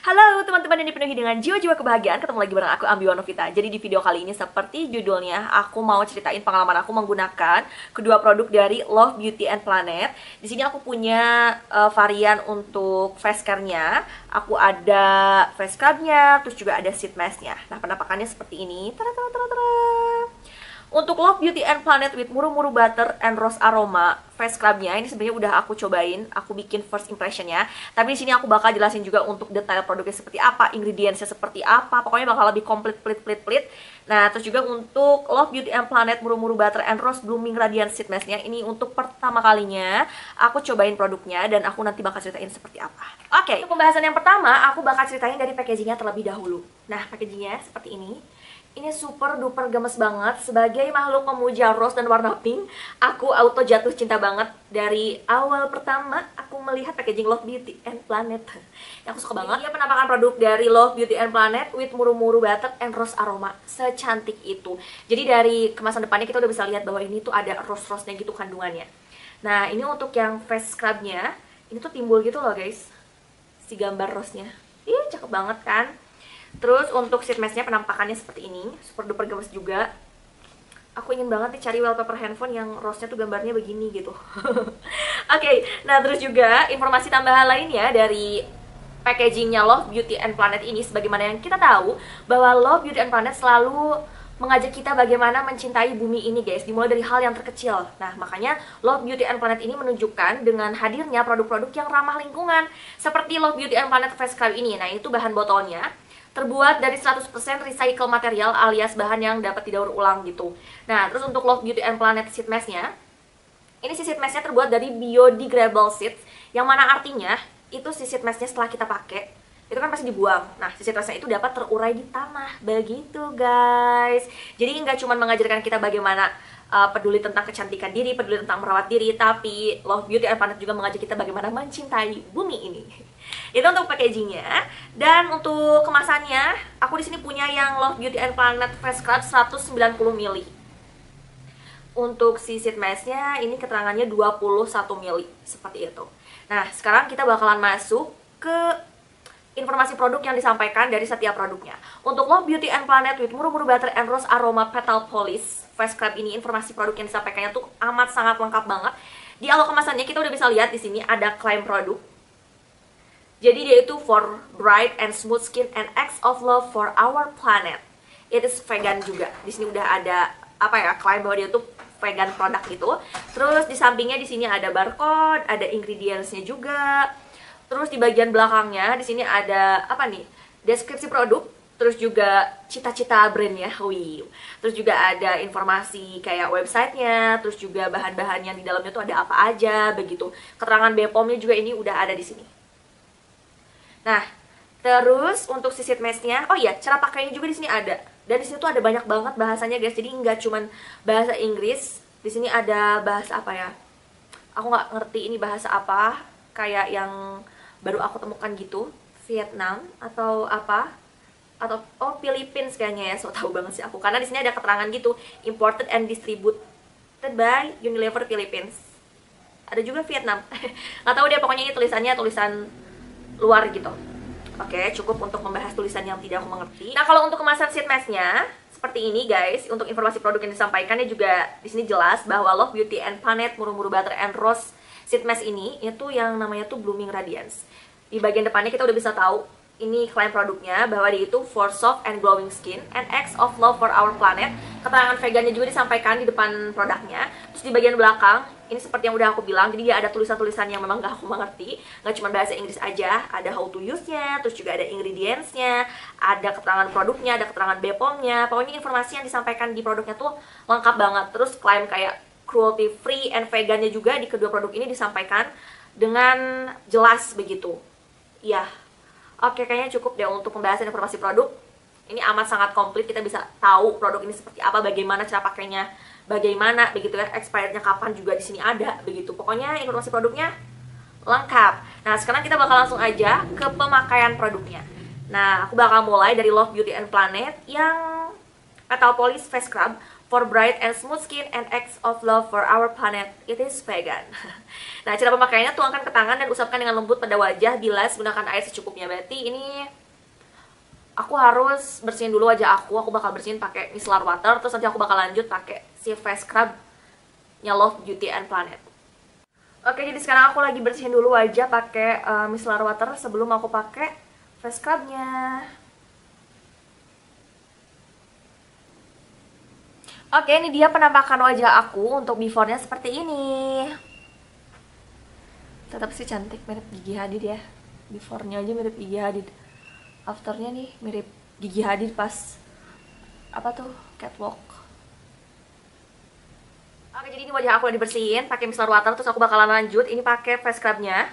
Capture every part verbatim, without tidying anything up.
Halo teman-teman yang dipenuhi dengan jiwa-jiwa kebahagiaan, ketemu lagi bareng aku Ambi Wanovita. Jadi di video kali ini seperti judulnya, aku mau ceritain pengalaman aku menggunakan kedua produk dari Love Beauty and Planet. Di sini aku punya uh, varian untuk face care-nya. Aku ada face scrub-nya, terus juga ada sheet mask-nya. Nah, penampakannya seperti ini. Tara tara tara tara. Untuk Love Beauty and Planet with Muru-Muru Butter and Rose Aroma face scrub-nya, ini sebenarnya udah aku cobain, aku bikin first impression-nya. Tapi di sini aku bakal jelasin juga untuk detail produknya seperti apa, ingredients-nya seperti apa, pokoknya bakal lebih komplit, plit, plit, plit. Nah, terus juga untuk Love Beauty and Planet Muru-Muru Butter and Rose Blooming Radiant Sheet Mask-nya, ini untuk pertama kalinya aku cobain produknya dan aku nanti bakal ceritain seperti apa. Oke, okay, untuk pembahasan yang pertama, aku bakal ceritain dari packaging-nya terlebih dahulu. Nah, packaging-nya seperti ini. Ini super duper gemes banget. Sebagai makhluk pemuja rose dan warna pink, aku auto jatuh cinta banget. Dari awal pertama aku melihat packaging Love Beauty and Planet, yang aku suka banget. Ini penampakan produk dari Love Beauty and Planet with Muru-Muru Butter and Rose Aroma. Secantik itu. Jadi dari kemasan depannya kita udah bisa lihat bahwa ini tuh ada rose-rose-nya gitu kandungannya. Nah, ini untuk yang face scrub-nya, ini tuh timbul gitu loh guys, si gambar rose-nya. Ih, cakep banget kan. Terus untuk sheet mask-nya penampakannya seperti ini, super duper gemes juga. Aku ingin banget nih cari wallpaper handphone yang rose-nya tuh gambarnya begini gitu. Oke, okay, nah terus juga informasi tambahan lainnya dari packagingnya Love Beauty and Planet ini, sebagaimana yang kita tahu bahwa Love Beauty and Planet selalu mengajak kita bagaimana mencintai bumi ini guys, dimulai dari hal yang terkecil. Nah, makanya Love Beauty and Planet ini menunjukkan dengan hadirnya produk-produk yang ramah lingkungan, seperti Love Beauty and Planet Face Scrub ini. Nah, itu bahan botolnya terbuat dari seratus persen recycle material alias bahan yang dapat didaur ulang gitu. Nah, terus untuk Love Beauty and Planet sheet mask-nya, ini si sheet mask-nya terbuat dari biodegradable sheets, yang mana artinya itu si sheet mask-nya setelah kita pakai itu kan pasti dibuang. Nah, si sheet mask-nya itu dapat terurai di tanah. Begitu guys. Jadi nggak cuma mengajarkan kita bagaimana uh, peduli tentang kecantikan diri, peduli tentang merawat diri, tapi Love Beauty and Planet juga mengajak kita bagaimana mencintai bumi ini. Itu untuk packagingnya. Dan untuk kemasannya, aku di sini punya yang Love Beauty and Planet Face Scrub seratus sembilan puluh mililiter. Untuk si sheet mask-nya, ini keterangannya dua puluh satu mililiter, seperti itu. Nah, sekarang kita bakalan masuk ke informasi produk yang disampaikan dari setiap produknya. Untuk Love Beauty and Planet with Muru-Muru Butter and Rose Aroma Petal Polish Face Scrub ini, informasi produk yang disampaikannya tuh amat sangat lengkap banget. Di awal kemasannya kita udah bisa lihat di sini ada klaim produk. Jadi dia itu for bright and smooth skin and acts of love for our planet. It is vegan juga. Di sini udah ada apa ya, klaim bahwa dia tuh vegan produk gitu. Terus di sampingnya di sini ada barcode, ada ingredients-nya juga. Terus di bagian belakangnya di sini ada apa nih? Deskripsi produk, terus juga cita-cita brandnya. Wih. Terus juga ada informasi kayak websitenya, terus juga bahan-bahan yang di dalamnya tuh ada apa aja begitu. Keterangan B P O M-nya juga ini udah ada di sini. Nah, terus untuk si sheet mask-nya, oh iya, cara pakainya juga di sini ada. Dan di sini tuh ada banyak banget bahasanya guys. Jadi nggak cuman bahasa Inggris. Di sini ada bahasa apa ya? Aku nggak ngerti ini bahasa apa. Kayak yang baru aku temukan gitu, Vietnam atau apa? Atau oh Philippines kayaknya ya. So tahu banget sih aku. Karena di sini ada keterangan gitu, imported and distributed by Unilever Philippines. Ada juga Vietnam. Nggak tahu deh, pokoknya ini tulisannya tulisan luar gitu. Oke, cukup untuk membahas tulisan yang tidak aku mengerti. Nah, kalau untuk kemasan sheet mask-nya seperti ini guys. Untuk informasi produk yang disampaikannya juga di sini jelas bahwa Love Beauty and Planet Muru-Muru Butter and Rose sheet mask ini itu yang namanya tuh Blooming Radiance. Di bagian depannya kita udah bisa tahu ini klaim produknya bahwa dia itu for soft and glowing skin and acts of love for our planet. Keterangan vegannya juga disampaikan di depan produknya. Terus di bagian belakang ini seperti yang udah aku bilang, jadi dia ada tulisan-tulisan yang memang gak aku mengerti. Gak cuma bahasa Inggris aja, ada how to use-nya, terus juga ada ingredients-nya, ada keterangan produknya, ada keterangan B P O M-nya. Pokoknya informasi yang disampaikan di produknya tuh lengkap banget. Terus klaim kayak cruelty free and vegannya juga di kedua produk ini disampaikan dengan jelas begitu. Iya. Oke, kayaknya cukup deh untuk pembahasan informasi produk. Ini amat sangat komplit, kita bisa tahu produk ini seperti apa, bagaimana cara pakainya, bagaimana begitu ya, expirednya kapan juga di sini ada begitu. Pokoknya informasi produknya lengkap. Nah, sekarang kita bakal langsung aja ke pemakaian produknya. Nah, aku bakal mulai dari Love Beauty and Planet yang Petal Polish Face Scrub for bright and smooth skin and acts of love for our planet. It is vegan. Nah, cara pemakaiannya, tuangkan ke tangan dan usapkan dengan lembut pada wajah, bilas, gunakan air secukupnya. Berarti ini aku harus bersihin dulu wajah aku. Aku bakal bersihin pakai micellar water, terus nanti aku bakal lanjut pakai si face scrub-nya Love Beauty and Planet. Oke, jadi sekarang aku lagi bersihin dulu wajah pakai uh, micellar water sebelum aku pakai face scrub-nya. Oke, ini dia penampakan wajah aku untuk before-nya seperti ini. Tetap sih cantik, mirip Gigi Hadid ya. Before-nya aja mirip Gigi Hadid. After-nya nih mirip Gigi Hadid pas apa tuh, catwalk. Oke, jadi ini wajah aku udah dibersihin pakai micellar water, terus aku bakalan lanjut ini pakai face scrub-nya.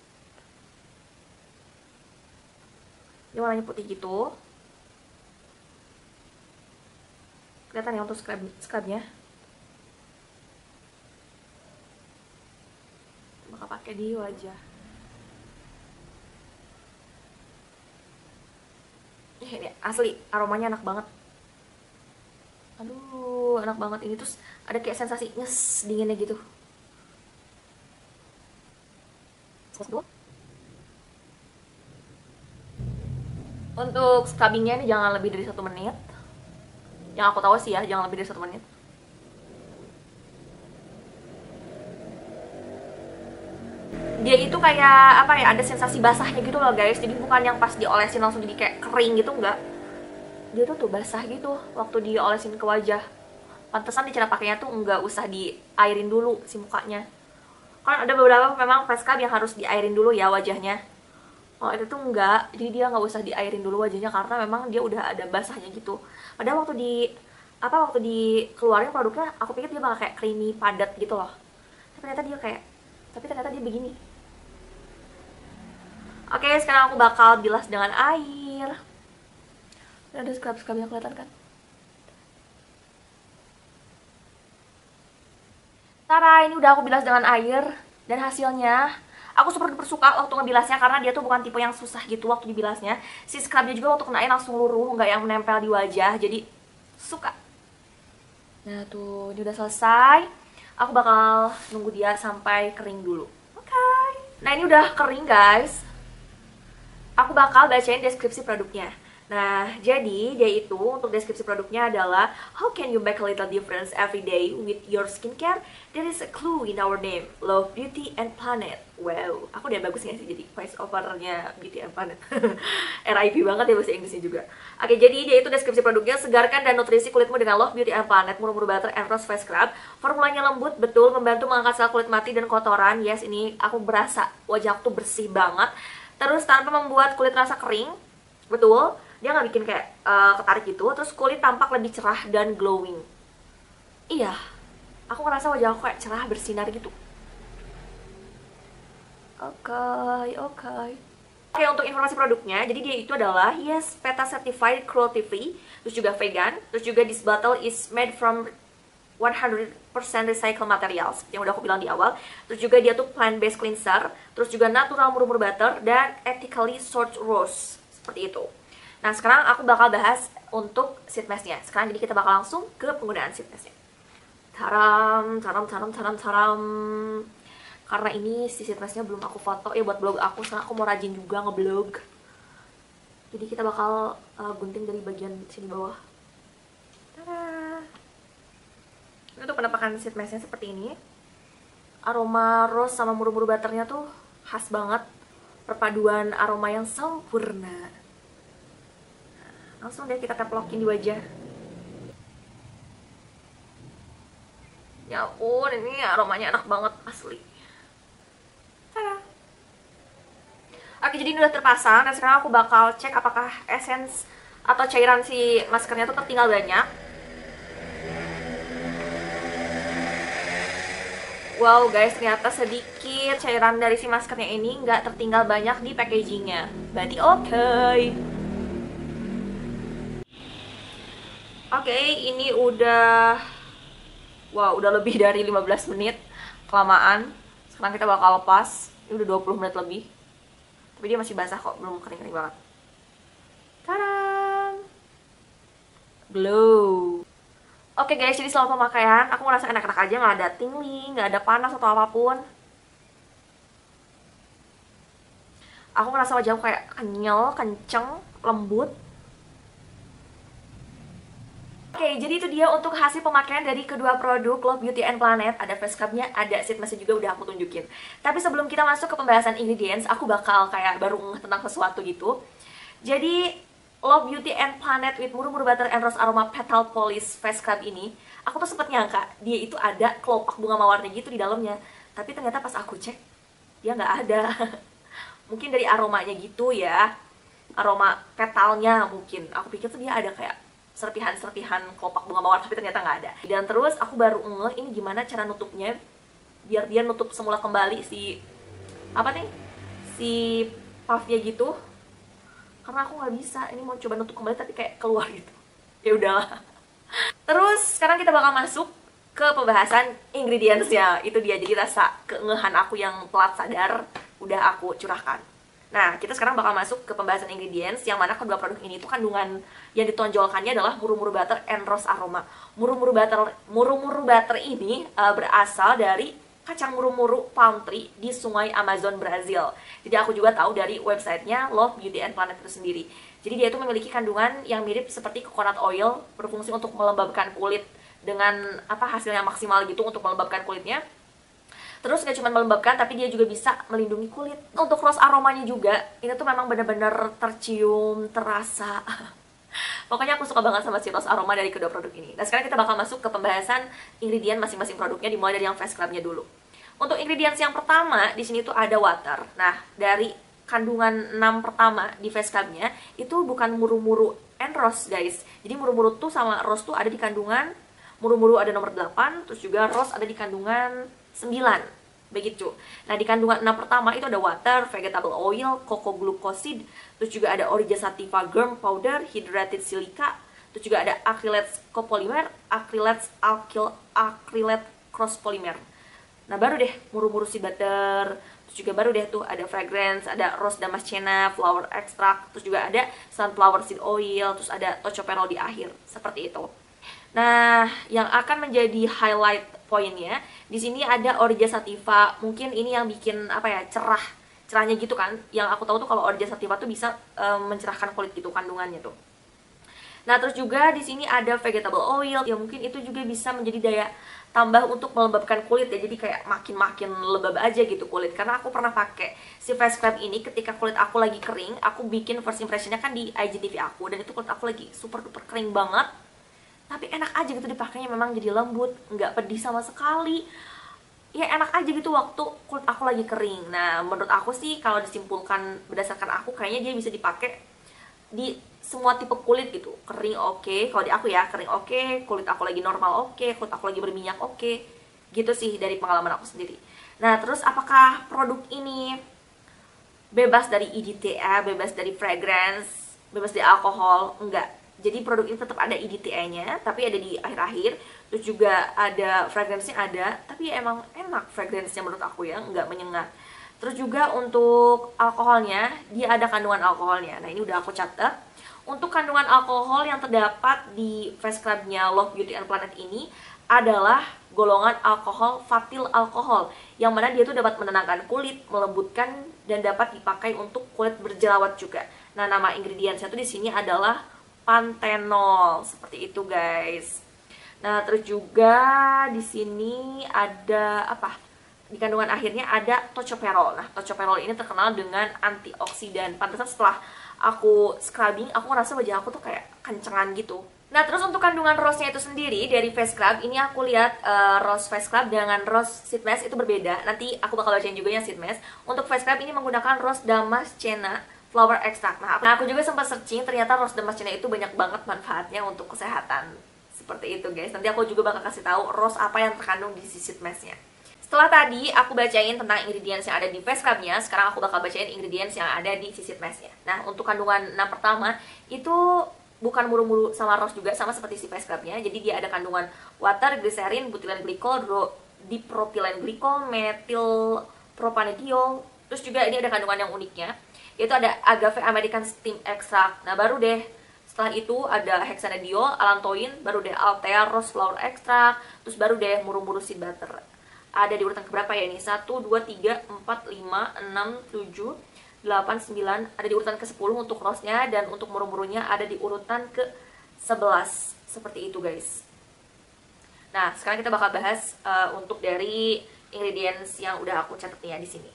Ini warnanya putih gitu. Kelihatan ya untuk scrub scrubnya. Bakal pakai di wajah. Ini asli aromanya enak banget. Aduh, enak banget ini, terus ada kayak sensasi nyes dinginnya gitu. Untuk scrubbingnya ini jangan lebih dari satu menit. Yang aku tahu sih ya, jangan lebih dari satu menit. Dia itu kayak apa ya, ada sensasi basahnya gitu loh guys. Jadi bukan yang pas diolesin langsung jadi kayak kering gitu, enggak. Dia tuh tuh basah gitu waktu diolesin ke wajah. Pantesan di cara pakainya tuh nggak usah diairin dulu si mukanya. Kan ada beberapa memang face scrub yang harus diairin dulu ya wajahnya. Kalau itu tuh enggak, jadi dia nggak usah diairin dulu wajahnya karena memang dia udah ada basahnya gitu. Padahal waktu di apa waktu dikeluarin produknya, aku pikir dia bakal kayak creamy padat gitu loh. Tapi ternyata dia kayak, tapi ternyata dia begini. Oke, sekarang aku bakal bilas dengan air. Ada scrub-scrub yang kelihatan kan? Tara, ini udah aku bilas dengan air. Dan hasilnya, aku super duper suka waktu ngebilasnya karena dia tuh bukan tipe yang susah gitu waktu dibilasnya. Si scrubnya juga waktu kenain langsung luruh, nggak yang menempel di wajah. Jadi, suka. Nah tuh, ini udah selesai. Aku bakal nunggu dia sampai kering dulu. Oke. Okay. Nah, ini udah kering guys. Aku bakal bacain deskripsi produknya. Nah, jadi dia itu untuk deskripsi produknya adalah how can you make a little difference every day with your skincare? There is a clue in our name, Love Beauty and Planet. Wow, aku udah bagus nggak sih jadi voice overnya Beauty and Planet? R I P banget ya bahasa Inggrisnya juga. Oke, jadi dia itu deskripsi produknya, segarkan dan nutrisi kulitmu dengan Love Beauty and Planet Muru-Muru Butter and Rose Face Scrub. Formulanya lembut, betul, membantu mengangkat sel kulit mati dan kotoran. Yes, ini aku berasa wajah aku tuh bersih banget. Terus tanpa membuat kulit rasa kering, betul. Dia nggak bikin kayak uh, ketarik gitu, terus kulit tampak lebih cerah dan glowing. Iya, aku ngerasa wajah aku kayak cerah, bersinar gitu. Oke, okay, oke okay. Oke, okay, untuk informasi produknya, jadi dia itu adalah yes, PETA certified, cruelty free, terus juga vegan, terus juga this bottle is made from one hundred percent recycled materials, yang udah aku bilang di awal. Terus juga dia tuh plant based cleanser, terus juga natural murmur butter, dan ethically sourced rose, seperti itu. Nah, sekarang aku bakal bahas untuk sheet mask-nya. Sekarang jadi kita bakal langsung ke penggunaan sheet mask-nya. Taram, taram, taram, taram, taram. Karena ini si sheet mask-nya belum aku foto ya buat blog aku, sekarang aku mau rajin juga ngeblog. Jadi kita bakal uh, gunting dari bagian sini bawah. Tada. Ini untuk penampakan sheet mask-nya seperti ini. Aroma rose sama muru-muru butternya tuh khas banget. Perpaduan aroma yang sempurna. Langsung deh kita teplokin di wajah. Ya ampun, ini aromanya enak banget, asli. Tada. Oke, jadi ini udah terpasang. Dan sekarang aku bakal cek apakah essence atau cairan si maskernya tuh tertinggal banyak. Wow guys, ternyata sedikit cairan dari si maskernya ini nggak tertinggal banyak di packagingnya. Berarti oke. Okay. Oke, okay, ini udah wow, udah lebih dari lima belas menit. Kelamaan. Sekarang kita bakal lepas. Ini udah dua puluh menit lebih. Tapi dia masih basah kok, belum kering-kering banget. Tada! Glow. Oke guys, jadi selama pemakaian aku ngerasa enak-enak aja, nggak ada tingling, nggak ada panas atau apapun. Aku ngerasa wajah aku kayak kenyal, kenceng, lembut. Oke, jadi itu dia untuk hasil pemakaian dari kedua produk Love Beauty and Planet. Ada face scrubnya, ada sheet mask juga udah aku tunjukin. Tapi sebelum kita masuk ke pembahasan ingredients, aku bakal kayak baru ngeh tentang sesuatu gitu. Jadi Love Beauty and Planet with Muru Muru Butter and Rose Aroma Petal Polish Face Scrub ini, aku tuh sempet nyangka dia itu ada kelopak bunga mawarnya gitu di dalamnya. Tapi ternyata pas aku cek, dia nggak ada. Mungkin dari aromanya gitu ya, aroma petalnya mungkin. Aku pikir tuh dia ada kayak serpihan-serpihan kelopak bunga mawar, tapi ternyata nggak ada. Dan terus aku baru ngeh ini gimana cara nutupnya biar dia nutup semula kembali si apa nih si puffnya gitu, karena aku nggak bisa. Ini mau coba nutup kembali tapi kayak keluar gitu. Ya udahlah. Terus sekarang kita bakal masuk ke pembahasan ingredientsnya. Itu dia, jadi rasa keengehan aku yang telat sadar udah aku curahkan. Nah, kita sekarang bakal masuk ke pembahasan ingredients, yang mana kedua produk ini tuh kandungan yang ditonjolkannya adalah Muru Muru Butter and Rose Aroma. Muru Muru Butter, Muru Muru Butter ini uh, berasal dari kacang muru-muru palm tree di sungai Amazon, Brazil. Jadi aku juga tahu dari websitenya Love Beauty and Planet itu sendiri. Jadi dia itu memiliki kandungan yang mirip seperti coconut oil, berfungsi untuk melembabkan kulit dengan apa hasilnya maksimal gitu untuk melembabkan kulitnya. Terus gak cuma melembabkan, tapi dia juga bisa melindungi kulit. Untuk rose aromanya juga, ini tuh memang bener-bener tercium, terasa. Pokoknya aku suka banget sama si rose aroma dari kedua produk ini. Nah sekarang kita bakal masuk ke pembahasan ingredient masing-masing produknya, dimulai dari yang face scrubnya dulu. Untuk ingredients yang pertama, di sini tuh ada water. Nah, dari kandungan enam pertama di face scrubnya, itu bukan muru-muru and rose guys. Jadi muru-muru tuh sama rose tuh ada di kandungan, muru-muru ada nomor delapan, terus juga rose ada di kandungan sembilan, begitu. Nah di kandungan enam pertama itu ada water, vegetable oil, cocoa glucoside, terus juga ada Origa Sativa germ powder, hydrated silica, terus juga ada acrylates copolymer, acrylates alkyl acrylate cross polymer. Nah baru deh muru-muru si butter, terus juga baru deh tuh ada fragrance, ada rose damascena, flower extract, terus juga ada sunflower seed oil, terus ada tocopherol di akhir, seperti itu. Nah, yang akan menjadi highlight poinnya di sini ada Origa Sativa. Mungkin ini yang bikin apa ya, cerah, cerahnya gitu kan. Yang aku tahu tuh kalau Origa Sativa tuh bisa um, mencerahkan kulit gitu kandungannya tuh. Nah, terus juga di sini ada vegetable oil. Ya mungkin itu juga bisa menjadi daya tambah untuk melembabkan kulit ya. Jadi kayak makin-makin lembab aja gitu kulit. Karena aku pernah pakai si face scrub ini ketika kulit aku lagi kering. Aku bikin first impressionnya kan di I G T V aku, dan itu kulit aku lagi super duper kering banget. Tapi enak aja gitu dipakainya, memang jadi lembut, nggak pedih sama sekali. Ya enak aja gitu waktu kulit aku lagi kering. Nah menurut aku sih kalau disimpulkan berdasarkan aku, kayaknya dia bisa dipakai di semua tipe kulit gitu. Kering oke, okay. Kalau di aku ya kering oke, okay. Kulit aku lagi normal oke, okay. Kulit aku lagi berminyak oke, okay. Gitu sih dari pengalaman aku sendiri. Nah terus apakah produk ini bebas dari E D T A, bebas dari fragrance, bebas dari alkohol? Enggak. Jadi produk ini tetap ada E D T A-nya, tapi ada di akhir-akhir. Terus juga ada fragrance-nya ada, tapi ya emang enak fragrance-nya menurut aku ya, nggak menyengat. Terus juga untuk alkoholnya, dia ada kandungan alkoholnya. Nah ini udah aku catat. Untuk kandungan alkohol yang terdapat di face scrub-nya Love Beauty and Planet ini adalah golongan alkohol fatil alkohol, yang mana dia tuh dapat menenangkan kulit, melembutkan, dan dapat dipakai untuk kulit berjerawat juga. Nah nama ingredientsnya tuh di sini adalah panthenol, seperti itu guys. Nah terus juga di sini ada apa? Di kandungan akhirnya ada tocopherol. Nah tocopherol ini terkenal dengan antioksidan. Pantesan setelah aku scrubbing, aku ngerasa wajah aku tuh kayak kencengan gitu. Nah terus untuk kandungan rose-nya itu sendiri dari face scrub, ini aku lihat uh, rose face scrub dengan rose sheet mask itu berbeda. Nanti aku bakal bacain juga yang sheet mask. Untuk face scrub ini menggunakan rose damascena flower extract. Nah, aku juga sempat searching, ternyata rose damascena itu banyak banget manfaatnya untuk kesehatan. Seperti itu guys. Nanti aku juga bakal kasih tahu rose apa yang terkandung di sheet mask-nya. Setelah tadi aku bacain tentang ingredients yang ada di face scrub-nya, sekarang aku bakal bacain ingredients yang ada di sheet mask-nya. Nah, untuk kandungan enam pertama itu bukan muru-muru sama rose juga, sama seperti si face scrub-nya. Jadi dia ada kandungan water, glycerin, butylen glycol, dipropylen glycol, metil propanediol. Terus juga ini ada kandungan yang uniknya, yaitu ada agave American steam extract. Nah baru deh Setelah itu ada hexanediol, allantoin, baru deh Althea Rose Flower Extract, terus baru deh muru-muru seed butter. Ada di urutan keberapa ya ini? satu, dua, tiga, empat, lima, enam, tujuh, delapan, sembilan. Ada di urutan ke sepuluh untuk rose-nya, dan untuk muru-murunya ada di urutan ke sebelas. Seperti itu guys. Nah, sekarang kita bakal bahas uh, untuk dari ingredients yang udah aku catat ya di sini.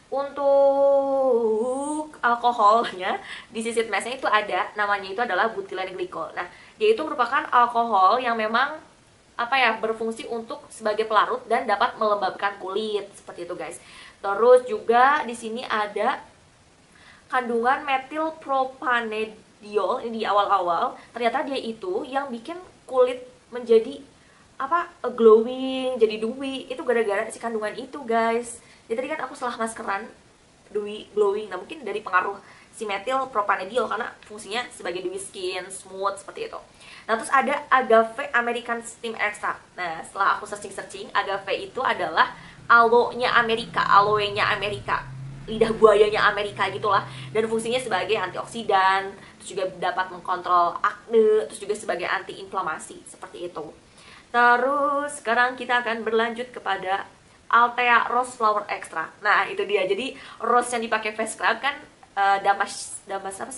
Untuk alkoholnya di sisi masknya itu ada, namanya itu adalah butylene glycol. Nah, dia itu merupakan alkohol yang memang apa ya, berfungsi untuk sebagai pelarut dan dapat melembabkan kulit seperti itu guys. Terus juga di sini ada kandungan metilpropanediol ini di awal-awal. Ternyata dia itu yang bikin kulit menjadi apa, glowing, jadi dewy. Itu gara-gara si kandungan itu guys. Jadi tadi kan aku salah maskeran dewy, glowing. Nah mungkin dari pengaruh si metilpropanediol karena fungsinya sebagai dewy skin, smooth seperti itu. Nah terus ada agave American Steam Extract. Nah setelah aku searching-searching, agave itu adalah aloe-nya Amerika, aloe-nya Amerika, lidah buayanya Amerika gitulah. Dan fungsinya sebagai antioksidan, terus juga dapat mengkontrol akne, terus juga sebagai anti-inflamasi seperti itu. Terus sekarang kita akan berlanjut kepada Althea Rose Flower Extract. Nah itu dia, jadi rose yang dipakai face scrub kan uh, damas damas apa sih?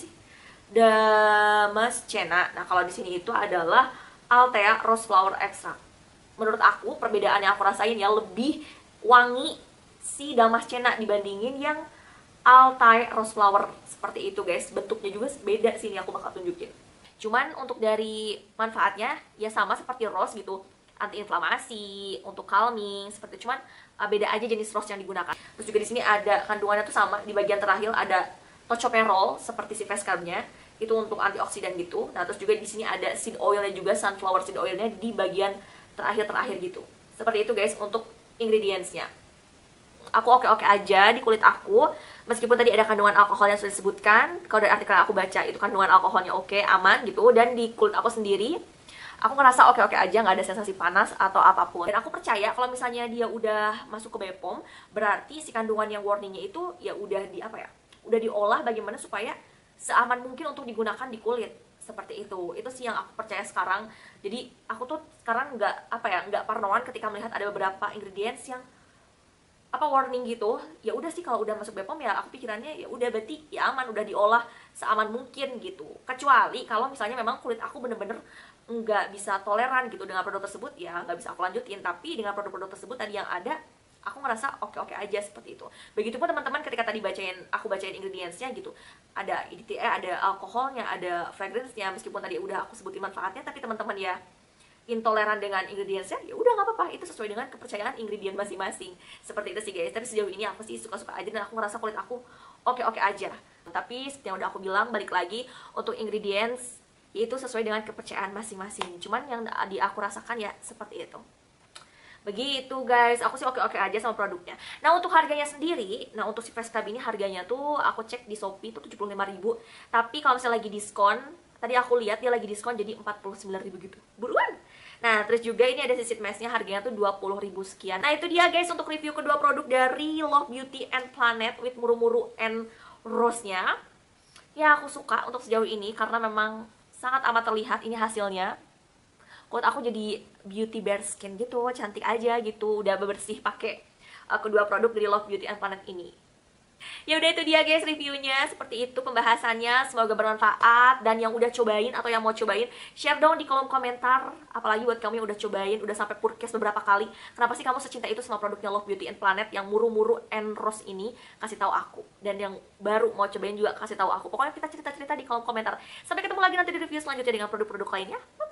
Damascena. Nah kalau di sini itu adalah Althea Rose Flower Extract. Menurut aku perbedaan yang aku rasain ya, lebih wangi si Damascena dibandingin yang Althea Rose Flower. Seperti itu guys, bentuknya juga beda sih, ini aku bakal tunjukin. Cuman untuk dari manfaatnya ya sama seperti rose gitu, anti-inflamasi, untuk calming seperti itu. Cuman uh, beda aja jenis rose yang digunakan. Terus juga di sini ada kandungannya tuh sama, di bagian terakhir ada tocopherol seperti si face scrub-nya, itu untuk antioksidan gitu. Nah terus juga di sini ada seed oilnya juga, sunflower seed oilnya di bagian terakhir-terakhir gitu. Seperti itu guys untuk ingredients-nya. Aku oke-oke aja di kulit aku, meskipun tadi ada kandungan alkohol yang sudah disebutkan. Kalau dari artikel yang aku baca itu kandungan alkoholnya oke, aman gitu. Dan di kulit aku sendiri, aku ngerasa oke-oke aja, nggak ada sensasi panas atau apapun. Dan aku percaya kalau misalnya dia udah masuk ke B P O M, berarti si kandungan yang warningnya itu ya udah di apa ya, udah diolah bagaimana supaya seaman mungkin untuk digunakan di kulit. Seperti itu, itu sih yang aku percaya sekarang. Jadi aku tuh sekarang nggak apa ya, nggak parnoan ketika melihat ada beberapa ingredients yang apa warning gitu. Ya udah sih, kalau udah masuk B P O M ya aku pikirannya ya udah berarti ya aman, udah diolah seaman mungkin gitu. Kecuali kalau misalnya memang kulit aku bener-bener nggak bisa toleran gitu dengan produk tersebut, ya nggak bisa aku lanjutin. Tapi dengan produk-produk tersebut tadi yang ada, aku ngerasa oke-oke aja seperti itu. Begitupun teman-teman ketika tadi bacain, aku bacain ingredientsnya gitu, ada E D T A, ada alkoholnya, ada fragrance-nya. Meskipun tadi udah aku sebutin manfaatnya, tapi teman-teman ya intoleran dengan ingredientsnya, ya udah nggak apa-apa, itu sesuai dengan kepercayaan ingredient masing-masing. Seperti itu sih guys. Tapi sejauh ini aku sih suka-suka aja, dan aku ngerasa kulit aku oke-oke aja. Tapi seperti yang udah aku bilang, balik lagi untuk ingredients itu sesuai dengan kepercayaan masing-masing. Cuman yang di aku rasakan ya seperti itu. Begitu guys, aku sih oke-oke aja sama produknya. Nah untuk harganya sendiri, nah untuk si face scrub ini harganya tuh aku cek di Shopee tuh tujuh puluh lima ribu. Tapi kalau misalnya lagi diskon, tadi aku lihat dia lagi diskon jadi empat puluh sembilan ribu gitu. Buruan! Nah terus juga ini ada sisip masknya, harganya tuh dua puluh ribu sekian. Nah itu dia guys untuk review kedua produk dari Love Beauty and Planet with muru-muru and rose-nya. Ya aku suka untuk sejauh ini karena memang sangat amat terlihat ini hasilnya. Kulit aku jadi beauty bare skin gitu, cantik aja gitu. Udah bersih pakai uh, kedua produk dari Love Beauty and Planet ini. Ya udah itu dia guys reviewnya, seperti itu pembahasannya, semoga bermanfaat. Dan yang udah cobain atau yang mau cobain, share dong di kolom komentar. Apalagi buat kamu yang udah cobain, udah sampai purchase beberapa kali, kenapa sih kamu secinta itu sama produknya Love Beauty and Planet yang muru-muru and rose ini? Kasih tahu aku. Dan yang baru mau cobain juga kasih tahu aku. Pokoknya kita cerita-cerita di kolom komentar. Sampai ketemu lagi nanti di review selanjutnya dengan produk-produk lainnya.